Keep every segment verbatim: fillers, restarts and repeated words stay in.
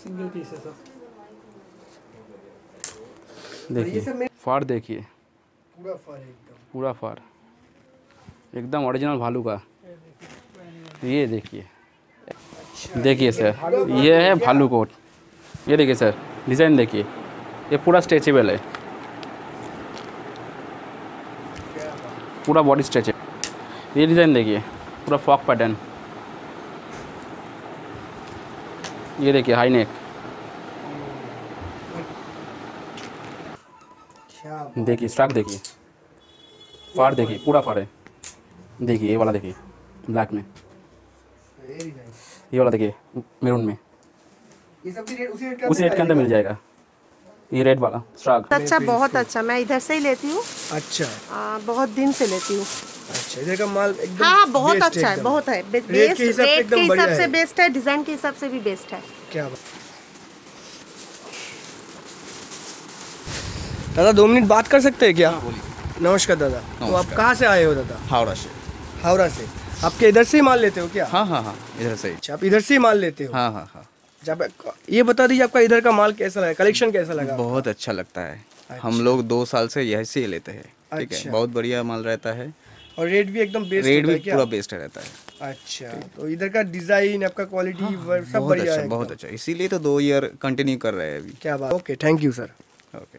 Single piece है sir. देखिए फार, देखिए पूरा फार एकदम पूरा फार एकदम ओरिजिनल भालू का। ये देखिए, देखिए सर, ये है भालू कोट। ये देखिए सर, डिज़ाइन देखिए, ये पूरा स्ट्रेचेबल है, पूरा बॉडी स्ट्रेचेबल। ये डिज़ाइन देखिए, पूरा फ्रॉक पैटर्न। ये देखिए हाई नेक, देखिए स्ट्रक, देखिए फार, देखिए पूरा फार है। देखिए ये वाला देखिए ब्लैक में, ये वाला देखिए मैरून में, ये सब भी रेट उसी रेट उसी रेट के अंदर मिल जाएगा। ये रेड वाला स्ट्रक अच्छा, बहुत अच्छा। मैं इधर से ही लेती हूँ। अच्छा आ, बहुत दिन से लेती हूँ। अच्छा, इधर का माल एकदम हाँ, बहुत अच्छा है, बहुत है। बेस्ट, रेट के हिसाब से रेट के एकदम बढ़िया हिसाब से है। बेस्ट है, डिजाइन के हिसाब से भी बेस्ट है। क्या बात। दादा दो मिनट बात कर सकते हैं क्या? नमस्कार दादा। तो आप कहाँ से आए हो दादा? हावड़ा से। हावड़ा से। आपके इधर से ही माल लेते हो क्या? हाँ हाँ हाँ, इधर से ही। अच्छा, आप इधर से ही माल लेते हो? हाँ हाँ हाँ। जब ये बता दीजिए आपका इधर का माल कैसा लगा, कलेक्शन कैसा लगा? बहुत अच्छा लगता है। अच्छा। हम लोग दो साल से यही से लेते हैं। ठीक अच्छा। है, बहुत बढ़िया माल रहता है और रेट भी एकदम बेस्ट रेट भी क्या? पूरा बेस्ट रहता है। अच्छा, तो इधर का डिजाइन, आपका क्वालिटी हाँ, सब बहुत बढ़िया अच्छा, है। बहुत अच्छा, इसीलिए तो दो ईयर कंटिन्यू कर रहे हैं अभी। क्या बात। Okay, thank you sir. Okay.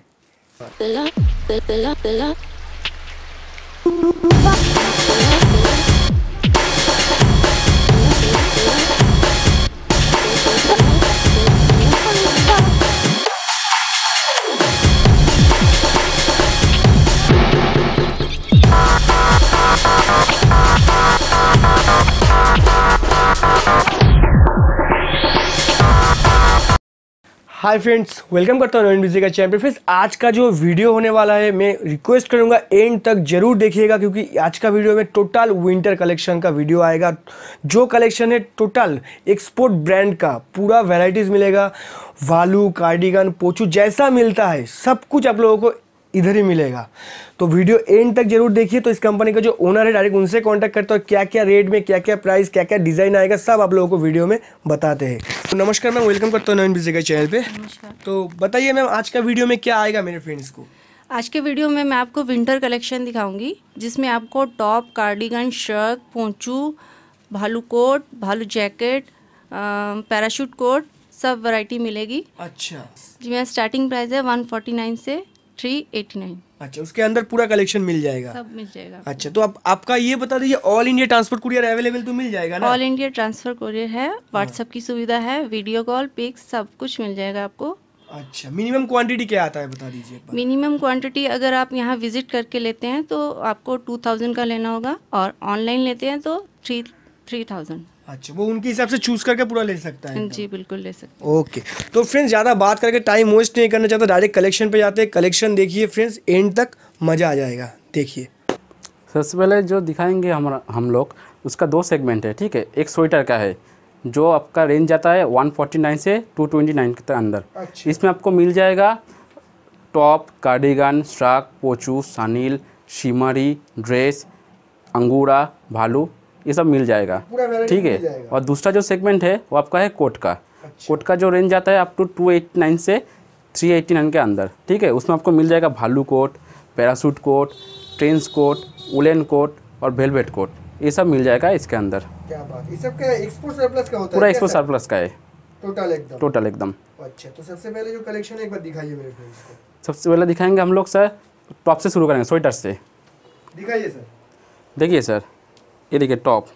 Hi friends, welcome करता हूँ नवीन बिजी का चैनल पे। फ्रेंड्स, आज का जो वीडियो होने वाला है, मैं रिक्वेस्ट करूंगा एंड तक जरूर देखिएगा, क्योंकि आज का वीडियो में टोटल विंटर कलेक्शन का वीडियो आएगा। जो कलेक्शन है टोटल एक्सपोर्ट ब्रांड का, पूरा वैरायटीज़ मिलेगा। वालू, कार्डिगन, पोचू जैसा मिलता है सब कुछ आप लोगों को इधर ही मिलेगा। तो वीडियो एंड तक जरूर देखिए। तो इस कंपनी का जो ओनर है, डायरेक्ट उनसे कांटेक्ट करते हो, क्या क्या रेट में, क्या क्या प्राइस, क्या क्या डिज़ाइन आएगा, सब आप लोगों को वीडियो में बताते हैं। तो नमस्कार मैम, वेलकम करता हूँ नवीन बिजी का चैनल पे। तो बताइए मैम, आज का वीडियो में क्या आएगा मेरे फ्रेंड्स को? आज के वीडियो में मैं आपको विंटर कलेक्शन दिखाऊंगी, जिसमें आपको टॉप, कार्डिगन, शर्ट, पोंचू, भालू कोट, भालू जैकेट, पैराशूट कोट, सब वैरायटी मिलेगी। अच्छा जी, मेरा स्टार्टिंग प्राइस है वन फोर्टी नाइन से थ्री एटी नाइन। अच्छा, उसके अंदर पूरा कलेक्शन मिल जाएगा? सब मिल जाएगा। अच्छा, तो आप आपका ये बता दीजिए, all India transport courier available तो मिल जाएगा ना? ऑल इंडिया ट्रांसफर कोरियर है, व्हाट्सएप की सुविधा है, वीडियो कॉल, पिक्स, सब कुछ मिल जाएगा आपको। अच्छा, मिनिमम क्वांटिटी क्या आता है बता दीजिए? मिनिमम क्वांटिटी अगर आप यहाँ विजिट करके लेते हैं तो आपको टू थाउजेंड का लेना होगा, और ऑनलाइन लेते हैं तो थ्री थ्री थाउजेंड। अच्छा, वो उनके हिसाब से चूज करके पूरा ले सकता है? जी बिल्कुल ले सकते हैं। ओके, तो फ्रेंड्स ज़्यादा बात करके टाइम वेस्ट नहीं करना चाहता, डायरेक्ट कलेक्शन पे जाते हैं। कलेक्शन देखिए फ्रेंड्स, एंड तक मज़ा आ जाएगा। देखिए सबसे पहले जो दिखाएंगे हम हम लोग, उसका दो सेगमेंट है। ठीक है, एक स्वेटर का है जो आपका रेंज जाता है वन फोर्टी नाइन से टू ट्वेंटी नाइन के अंदर। अच्छा। इसमें आपको मिल जाएगा टॉप, कार्डिगन, स्ट्रक, पोचू, सानील, शिमरी, ड्रेस, अंगूरा, भालू, ये सब मिल जाएगा। ठीक है। और दूसरा जो सेगमेंट है वो आपका है कोट का। अच्छा। कोट का जो रेंज जाता है up to two eighty nine से थ्री एटी नाइन के अंदर। ठीक है, उसमें आपको मिल जाएगा भालू coat, parachute coat, trench coat, woollen coat और वेलवेट कोट, ये सब मिल जाएगा इसके अंदर। क्या बात, ये सब का एक्सपोर्ट सरप्लस का होता है? पूरा एक्सपोर्ट सरप्लस का है टोटल एकदम। टोटल एकदम। अच्छा, तो सबसे पहले जो कलेक्शन है एक बार दिखाइए मेरे फ्रेंड्स को। सबसे पहले दिखाएंगे हम लोग सर, टॉप से शुरू करेंगे, स्वेटर से। दिखाइए सर। देखिए सर, ये देखिए टॉप,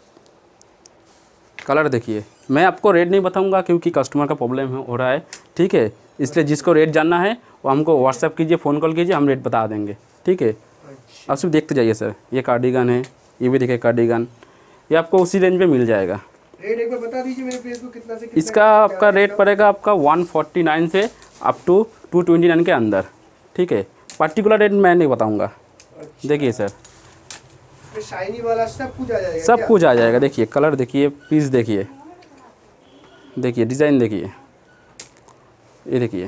कलर देखिए। मैं आपको रेट नहीं बताऊंगा क्योंकि कस्टमर का प्रॉब्लम हो रहा है। ठीक है, इसलिए जिसको रेट जानना है वो हमको व्हाट्सएप कीजिए, फ़ोन कॉल कीजिए, हम रेट बता देंगे। ठीक है। अच्छा। आप सिर्फ देखते जाइए सर। ये कार्डिगन है, ये भी देखिए कार्डिगन, ये आपको उसी रेंज में मिल जाएगा। रेट एक बार बता दीजिए मेरे फ्रेंड्स को, कितना से कितना? इसका आपका रेट पड़ेगा आपका वन फोर्टी नाइन से up to two twenty nine के अंदर। ठीक है, पर्टिकुलर रेट मैं नहीं बताऊँगा। अच्छा। देखिए सर, शाइनी वाला सब कुछ आ जाएगा? सब कुछ आ जाएगा। देखिए कलर देखिए, पीस देखिए, देखिए डिज़ाइन देखिए, ये देखिए,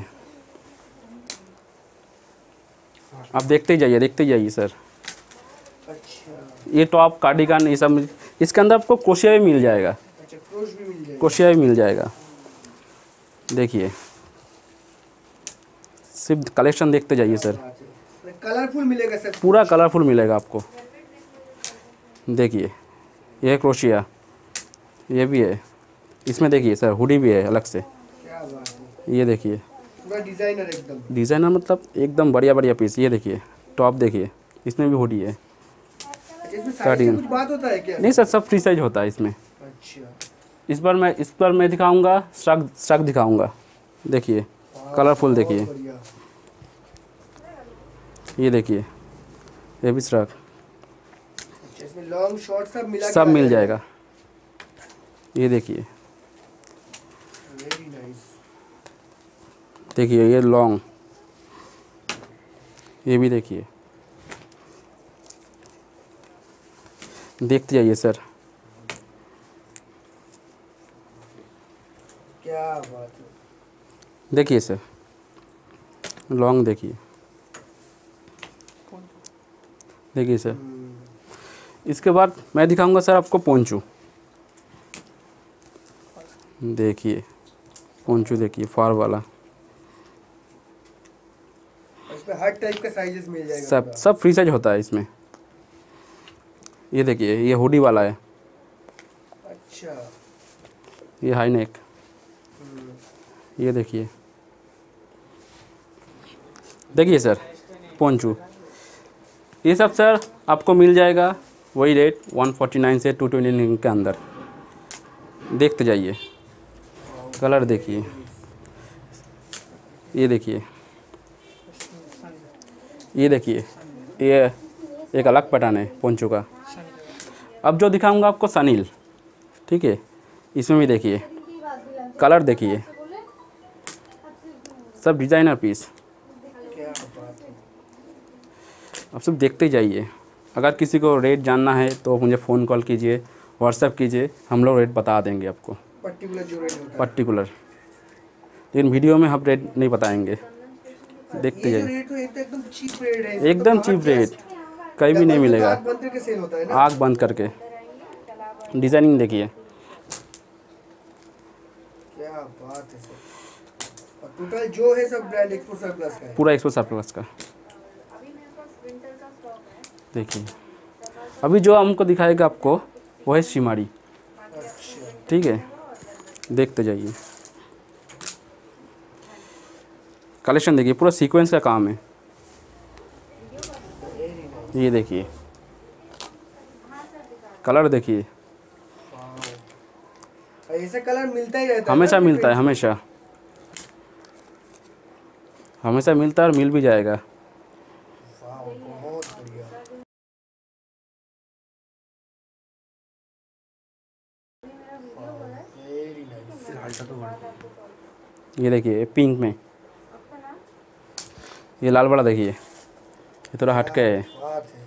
आप देखते ही जाइए, देखते ही जाइए सर। अच्छा। ये टॉप, कार्डिगन, ये सब इसके अंदर आपको क्रोशिया भी मिल जाएगा। अच्छा, क्रोश भी मिल जाएगा? क्रोशिया भी मिल जाएगा। देखिए, सिर्फ कलेक्शन देखते जाइए सर, कलरफुल मिलेगा सर, पूरा कलरफुल मिलेगा आपको। देखिए ये क्रोशिया, ये भी है, इसमें देखिए सर हुडी भी है अलग से। क्या बात है, ये देखिए पूरा डिजाइनर एकदम। डिज़ाइनर मतलब एकदम बढ़िया बढ़िया पीस। ये देखिए टॉप देखिए, इसमें भी हुडी है। इसमें साइज की कुछ बात होता है क्या? नहीं सर, सब फ्री साइज होता है इसमें। अच्छा, इस बार मैं इस बार मैं दिखाऊंगा स्ट्रक स्ट्रक दिखाऊंगा। देखिए कलरफुल देखिए, बढ़िया। ये देखिए ये भी स्ट्रक, अच्छा, इसमें लॉन्ग शॉर्ट सब मिला के सब आ मिल जाएगा। ये देखिए, वेरी नाइस। देखिए ये लॉन्ग, ये भी देखिए, देखते जाइए सर। क्या बात है, देखिए सर लॉन्ग देखिए, देखिए सर। इसके बाद मैं दिखाऊंगा सर आपको पोंचू। देखिए पोंचू देखिए, फार वाला, इसमें हर टाइप का साइजेस मिल जाएगा सब पूरा। सब फ्री साइज होता है इसमें। ये देखिए ये हुडी वाला है, अच्छा, ये हाई नेक। ये देखिए, देखिए सर पोंचू, ये सब सर आपको मिल जाएगा वही रेट वन फोर्टी नाइन से टू ट्वेंटी नाइन के अंदर। देखते जाइए, कलर देखिए, ये देखिए, ये देखिए, ये एक अलग पैटर्न है पोंचू का। अब जो दिखाऊंगा आपको सनील, ठीक है, इसमें भी देखिए कलर देखिए, सब डिजाइनर पीस। क्या बात है, अब सब देखते जाइए। अगर किसी को रेट जानना है तो मुझे फ़ोन कॉल कीजिए, व्हाट्सएप कीजिए, हम लोग रेट बता देंगे आपको पर्टिकुलर जो रेट होता है। पर्टिकुलर। लेकिन वीडियो में हम रेट नहीं बताएंगे, देखते ये जो जाइए। रेट है, ये तो एकदम चीप रेट है, इसमें एकदम तो चीप बाहर रेट, just कहीं भी नहीं डबल में तो मिलेगा। आँख बंद करके सेल होता है ना। आँख बंद करके, डिज़ाइनिंग देखिए, क्या बात है सर, और टोटल जो है सब ब्रांड एक्सपोर्ट सरप्लस का है। पूरा एक्सपो सरप्लस का। देखिए अभी जो हमको दिखाएगा आपको वो है शिमारी, अच्छा, ठीक है, देखते जाइए। कलेक्शन देखिए, पूरा सीक्वेंस का काम है। ये देखिए कलर देखिए, और ऐसा कलर मिलता ही रहता है हमेशा ना मिलता है, हमेशा हमेशा मिलता है और मिल भी जाएगा। वाह, बहुत बढ़िया। Very nice. ये देखिए पिंक में, ये लाल वाला देखिए, ये थोड़ा हटके है। बात है,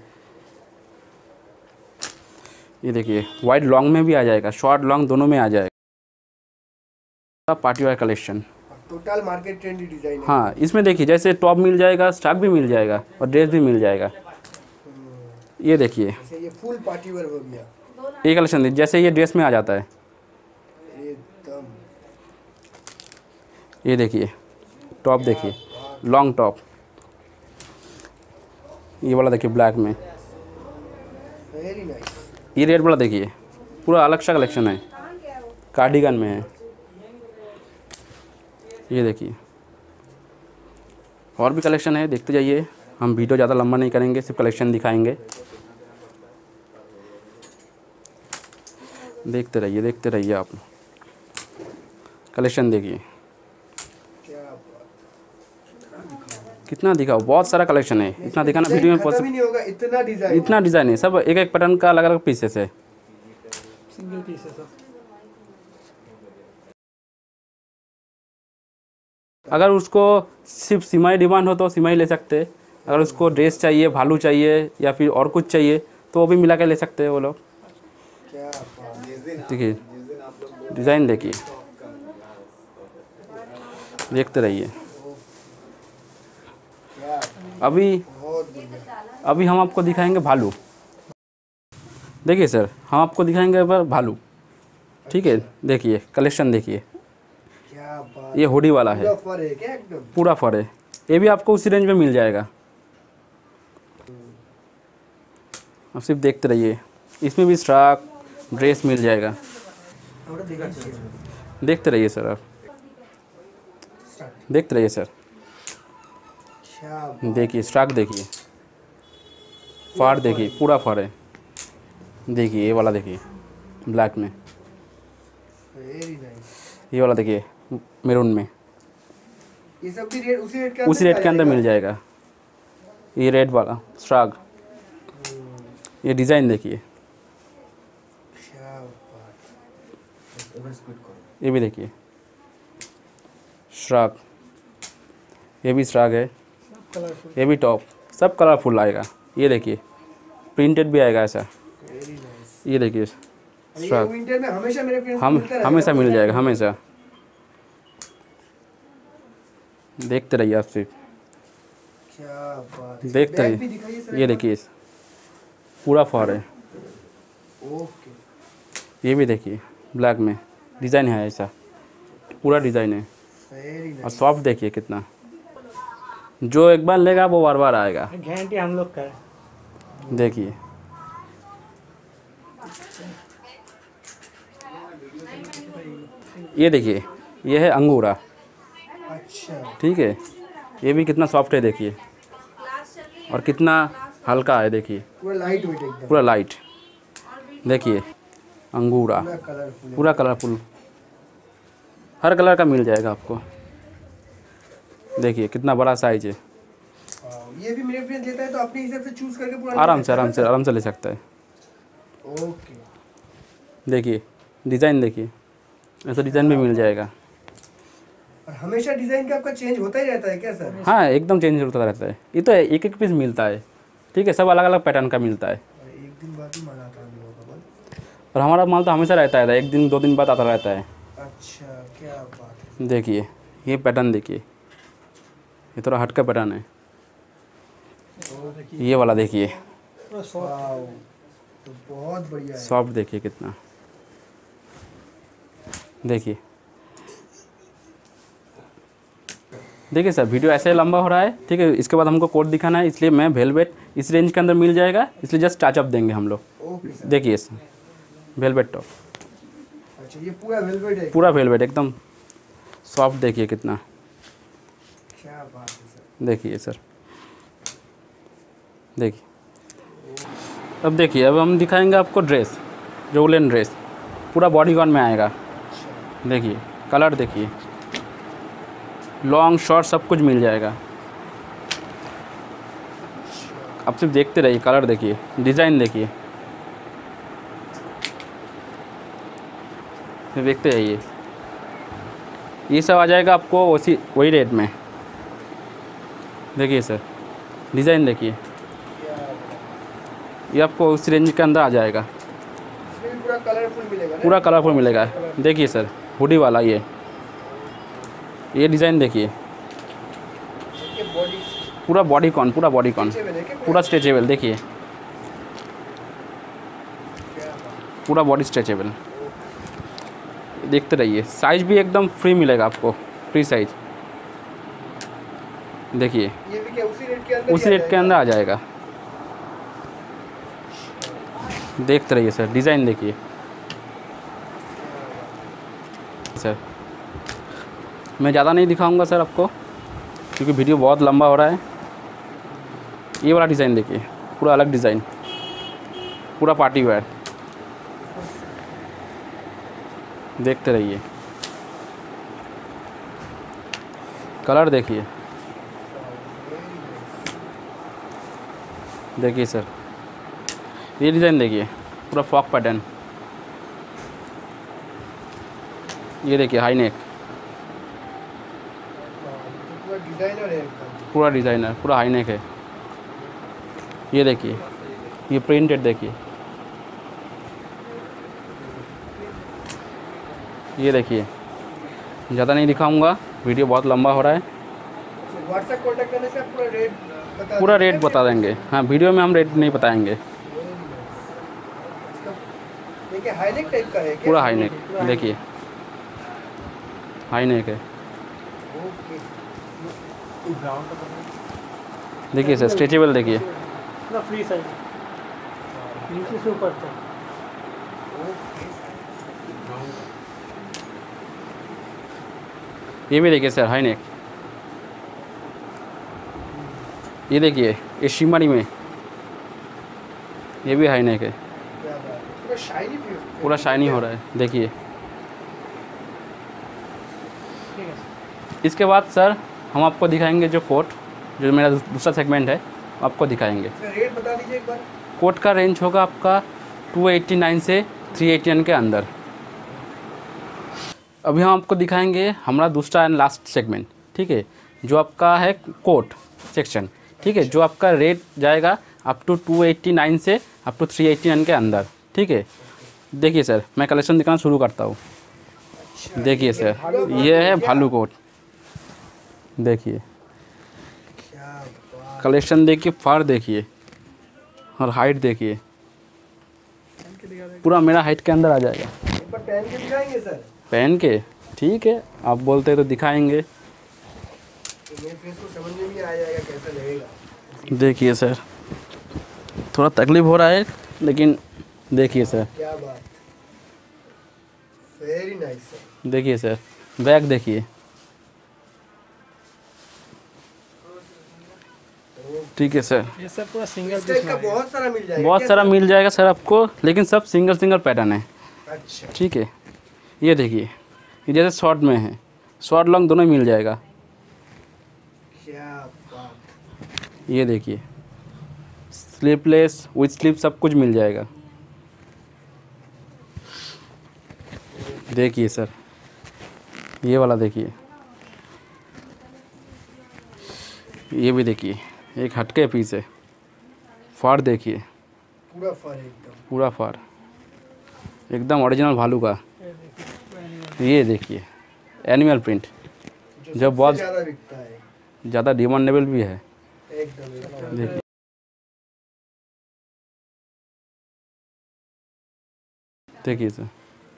ये देखिए वाइट लॉन्ग में भी आ जाएगा, शॉर्ट लॉन्ग दोनों में आ जाएगा। Party wear collection, total market trendy design है। हाँ इसमें देखिए जैसे टॉप मिल जाएगा, स्टॉक भी मिल जाएगा और ड्रेस भी मिल जाएगा। ये देखिए जैसे ये फुल पार्टी वेयर हो गया ये कलेक्शन देखिए, जैसे ये ड्रेस में आ जाता है। एकदम। ये देखिए टॉप देखिए, लॉन्ग टॉप, ये वाला देखिए ब्लैक में। Very nice. ये रेड वाला देखिए, पूरा अलग सा कलेक्शन है, कार्डिगन में है। ये देखिए और भी कलेक्शन है, देखते जाइए। हम वीडियो ज़्यादा लंबा नहीं करेंगे, सिर्फ कलेक्शन दिखाएंगे। देखते रहिए देखते रहिए आप, कलेक्शन देखिए क्या बात, कितना दिखाओ, बहुत सारा कलेक्शन है, इतना दिखाना वीडियो में खत्म पॉसिबल। ही नहीं होगा, इतना डिजाइन। इतना डिज़ाइन है, सब एक एक पैटर्न का अलग अलग पीसेस है। सिंगल पीस है सब। अगर उसको सिर्फ सिमाई डिमांड हो तो सिमाई ले सकते हैं, अगर उसको ड्रेस चाहिए, भालू चाहिए या फिर और कुछ चाहिए तो वो भी मिला के ले सकते हैं वो लोग। क्या बात, देखिए डिज़ाइन देखिए, देखते रहिए। क्या अभी बहुत बढ़िया। अभी हम आपको दिखाएंगे भालू। देखिए सर हम आपको दिखाएंगे एक बार भालू, ठीक है। देखिए कलेक्शन देखिए, क्या बात, ये हुडी वाला है, पूरा फर है क्या एकदम? पूरा फर है। ये भी आपको उसी रेंज में मिल जाएगा। अब सिर्फ देखते रहिए, इसमें भी स्ट्राक ड्रेस मिल जाएगा। देखते रहिए सर, आप देखते रहिए सर। देखिए स्ट्राक, देखिए फाड़, देखिए पूरा फाड़ है। देखिए ये वाला, देखिए ब्लैक में, ये वाला देखिए मैरून में। ये सब भी रेट उसी रेट के उसी रेट के अंदर मिल जाएगा। ये रेड वाला स्ट्राक, ये डिज़ाइन देखिए, ये भी देखिए श्राग, ये भी श्राग है, ये भी टॉप, सब कलरफुल आएगा। ये देखिए प्रिंटेड भी आएगा ऐसा। ये देखिए श्राग, विंटर में हमेशा मेरे फ्रेंड्स हम हमेशा मिल जाएगा, हमेशा। देखते रहिए आप सिर्फ, क्या बात है। देखते बैग भी दिखाइए रहिए। सर। ये देखिए पूरा फॉर है। ओके, ये भी देखिए ब्लैक में डिज़ाइन है ऐसा, पूरा डिज़ाइन है। वेरी और नाइस। सॉफ्ट देखिए कितना, जो एक बार लेगा वो बार बार आएगा। गारंटी हम लोग का है। देखिए ये देखिए, ये है अंगूरा, अच्छा, ठीक है। ये भी कितना सॉफ्ट है देखिए, और कितना हल्का है देखिए, पूरा लाइट वेट एकदम, पूरा लाइट। देखिए अंगूरा पूरा कलरफुल। पूरा कलरफुल, हर कलर का मिल जाएगा आपको। देखिए कितना बड़ा साइज है। ये भी मेरे फ्रेंड लेता है तो अपने हिसाब से चूज करके पूरा आराम से आराम से आराम से ले सकता है। ओके, देखिए डिज़ाइन देखिए, ऐसा डिज़ाइन भी मिल जाएगा। और हमेशा डिजाइन का आपका चेंज होता ही रहता है क्या सर? हाँ एकदम चेंज होता रहता है। ये तो एक एक पीस मिलता है, ठीक है, सब अलग अलग पैटर्न का मिलता है। एक दिन बाद ही माल आता है हम लोगों का माल। और हमारा माल तो हमेशा रहता है, एक दिन दो दिन बाद आता रहता है। अच्छा, क्या बात है। देखिए ये पैटर्न देखिए, ये थोड़ा हटका पैटर्न है। ये वाला देखिए वाओ, तो बहुत बढ़िया है। सॉफ्ट, देखिए कितना। देखिए देखिए सर, वीडियो ऐसे लंबा हो रहा है, ठीक है। इसके बाद हमको कोट दिखाना है, इसलिए मैं वेलवेट इस रेंज के अंदर मिल जाएगा, इसलिए जस्ट टचअप देंगे हम लोग। Okay sir. देखिए वेलवेट टॉप, अच्छा, ये पूरा वेलवेट है। पूरा वेलवेट एकदम सॉफ्ट, देखिए कितना। क्या बात है सर। देखिए सर, देखिए। अब देखिए, अब हम दिखाएंगे आपको ड्रेस, जो वुलन ड्रेस पूरा बॉडीकॉन में आएगा। देखिए कलर देखिए, लॉन्ग शॉर्ट सब कुछ मिल जाएगा। अब सिर्फ देखते रहिए, कलर देखिए, डिज़ाइन देखिए, देखते रहिए। ये सब आ जाएगा आपको उसी वही रेट में। देखिए सर, डिज़ाइन देखिए, ये आपको उस रेंज के अंदर आ जाएगा। इसमें भी पूरा कलरफुल मिलेगा ना? पूरा कलरफुल मिलेगा। देखिए सर, हुडी वाला ये ये डिज़ाइन देखिए, ये बॉडी पूरा बॉडी कॉन, पूरा बॉडी कॉन, स्ट्रेचेबल है क्या? पूरा स्ट्रेचेबल। देखिए क्या बात। पूरा बॉडी स्ट्रेचेबल। देखते रहिए, साइज भी एकदम फ्री मिलेगा आपको, फ्री साइज। देखिए ये भी क्या उसी रेट के अंदर? उसी रेट के अंदर आ जाएगा। देखते रहिए सर, डिज़ाइन देखिए सर। मैं ज़्यादा नहीं दिखाऊंगा सर आपको, क्योंकि वीडियो बहुत लंबा हो रहा है। ये वाला डिज़ाइन देखिए, पूरा अलग डिज़ाइन, पूरा पार्टी वेयर। देखते रहिए, कलर देखिए। देखिए सर, ये डिज़ाइन देखिए, पूरा फॉक पैटर्न। ये देखिए हाई नेक, पूरा डिजाइनर है एकदम। पूरा डिज़ाइनर, पूरा हाई नेक है। ये देखिए, ये प्रिंटेड देखिए, ये देखिए। ज़्यादा नहीं दिखाऊंगा, वीडियो बहुत लंबा हो रहा है। व्हाट्सएप कांटेक्ट करने से आप पूरा रेट बता पूरा देंगे रेट क्या? बता देंगे। हाँ, वीडियो में हम रेट नहीं बताएंगे। देखिए हाई नेक टाइप का है क्या? पूरा हाई नेक, देखिए हाई नेक है। देखिए सर, स्ट्रेचेबल देखिए, पूरा फ्री साइज, नीचे से ऊपर तक। ये भी देखिए सर, हाई नेक, ये देखिए ये शिमरी में, ये भी हाई नेक है, पूरा शाइनी, पूरा शाइनी हो रहा है, देखिए। इसके बाद सर हम आपको दिखाएंगे जो कोट, जो मेरा दूसरा सेगमेंट है, आपको दिखाएंगे। रेट बता दीजिए एक बार। कोट का रेंज होगा आपका टू एट्टी नाइन से थ्री एट्टी नाइन के अंदर। अभी हम आपको दिखाएंगे हमारा दूसरा एंड लास्ट सेगमेंट, ठीक है, जो आपका है कोट सेक्शन, ठीक है, जो आपका रेट जाएगा up to two eighty nine से up to three eighty nine के अंदर, ठीक है। देखिए सर, मैं कलेक्शन दिखाना शुरू करता हूँ। देखिए सर, ये है भालू कोट, देखिए कलेक्शन देखिए, फार देखिए और हाइट देखिए, पूरा मेरा हाइट के अंदर आ जाएगा। एक बार पहन के दिखाएंगे सर? पहन के, ठीक है, आप बोलते हैं तो दिखाएंगे। तो मेरे फेस को समझ में भी आ जाएगा कैसा लगेगा। देखिए सर, थोड़ा तकलीफ हो रहा है, लेकिन देखिए सर, क्या बात, वेरी नाइस सर। देखिए सर, बैग देखिए, ठीक है सर। ये सब पूरा सिंगल पीस का बहुत सारा मिल जाएगा, बहुत सारा मिल जाएगा सर आपको, लेकिन सब सिंगल सिंगल पैटर्न है, अच्छा, ठीक है। ये देखिए, ये जैसे शॉर्ट में है, शॉर्ट लॉन्ग दोनों मिल जाएगा। क्या बात, ये देखिए, स्लीपलेस विथ स्लीप सब कुछ मिल जाएगा। देखिए सर, ये वाला देखिए, ये भी देखिए, एक हटके पीस है, फार देखिए, पूरा फर एकदम, पूरा फार एकदम ओरिजिनल भालू का। ये देखिए एनिमल प्रिंट, जो बहुत ज़्यादा बिकता है, ज़्यादा डिमांडेबल भी है। एकदम एकदम। देखिए, देखिए sir,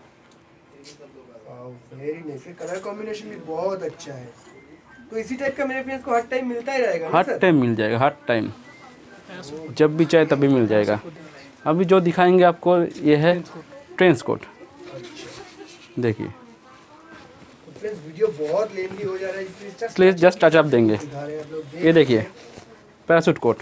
very nice, colour combination भी बहुत अच्छा है। तो इसी टाइप का मेरे फ्रेंड्स को हर टाइम मिलता ही रहेगा ना हर सर? टाइम मिल जाएगा, हर टाइम, जब भी चाहे तभी मिल जाएगा। अभी जो दिखाएंगे आपको ये है ट्रेंच कोट, देखिए फ्रेंड्स वीडियो बहुत लेंथी हो जा रहा है, इसलिए इसलिए जस्ट टच अप देंगे। दिखा रहे हैं आप लोग। ये देखिए पैराशूट कोट,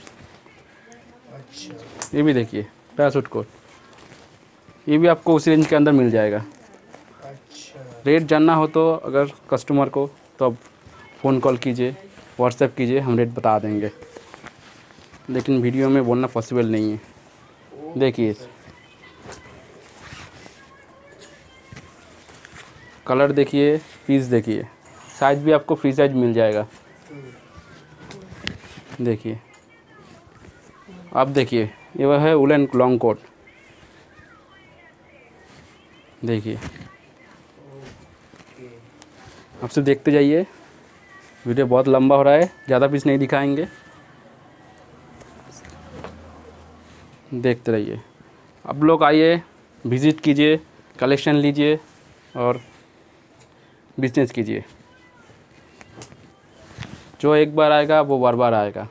अच्छा, ये भी देखिए पैराशूट कोट, ये भी आपको उसी रेंज के अंदर मिल जाएगा। अच्छा, रेट जानना हो तो अगर कस्टमर को, तो आप फ़ोन कॉल कीजिए, व्हाट्सएप कीजिए, हम रेट बता देंगे, लेकिन वीडियो में बोलना पॉसिबल नहीं है। देखिए कलर देखिए, पीस देखिए, साइज भी आपको फ्री साइज मिल जाएगा। देखिए आप देखिए, ये वह है वुलन लॉन्ग कोट, देखिए आप सिर्फ देखते जाइए, वीडियो बहुत लंबा हो रहा है, ज़्यादा पीस नहीं दिखाएंगे, देखते रहिए। आप लोग आइए, विज़िट कीजिए, कलेक्शन लीजिए और बिजनेस कीजिए। जो एक बार आएगा वो बार बार आएगा,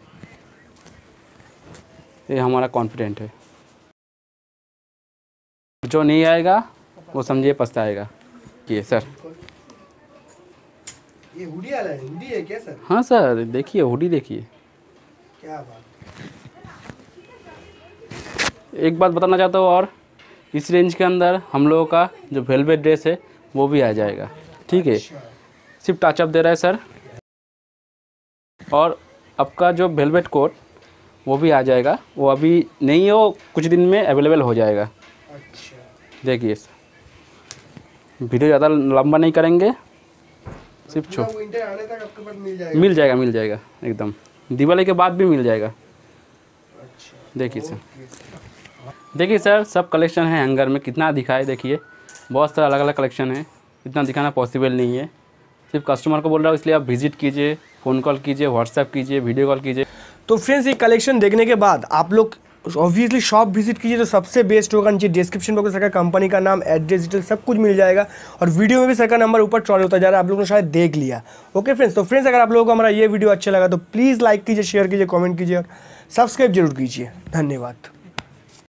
ये हमारा कॉन्फिडेंट है। जो नहीं आएगा वो समझिए पछताएगा। ये सर, ये हुडी वाला है, हुडी है क्या सर? हाँ सर, देखिए हुडी देखिए। क्या बात, एक बात बताना चाहता हूँ और, इस रेंज के अंदर हम लोगों का जो वेलवेट ड्रेस है वो भी आ जाएगा, ठीक है। सिर्फ टचअप दे रहा है सर, और आपका जो वेलवेट कोट वो भी आ जाएगा, वो अभी नहीं है, वो कुछ दिन में अवेलेबल हो जाएगा। अच्छा, देखिए वीडियो ज़्यादा लंबा नहीं करेंगे, सिर्फ छो विंटर आने तक आपके पास मिल जाएगा। मिल जाएगा मिल जाएगा एकदम, दिवाली के बाद भी मिल जाएगा। अच्छा, देखिए सर, देखिए सर, सब कलेक्शन है हैंगर में, कितना दिखाए देखिए, बहुत सारा अलग अलग कलेक्शन है, इतना दिखाना पॉसिबल नहीं है। सिर्फ कस्टमर को बोल रहा हूँ, इसलिए आप विजिट कीजिए, फ़ोन कॉल कीजिए, व्हाट्सएप कीजिए, वीडियो कॉल कीजिए। तो फ्रेंड्स ये कलेक्शन देखने के बाद आप लोग ऑब्वियसली शॉप विजिट कीजिए तो सबसे बेस्ट होगा। नीचे डिस्क्रिप्शन बॉक्स में सर का कंपनी का नाम, एड्रेस, डिटेल सब कुछ मिल जाएगा और वीडियो में भी सर का नंबर ऊपर ट्रॉल होता जा रहा है, आप लोगों ने शायद देख लिया। ओके फ्रेंड्स, तो फ्रेंड्स अगर आप लोगों को हमारा ये वीडियो अच्छा लगा तो प्लीज़ लाइक कीजिए, शेयर कीजिए, कॉमेंट कीजिए और सब्सक्राइब जरूर कीजिए। धन्यवाद।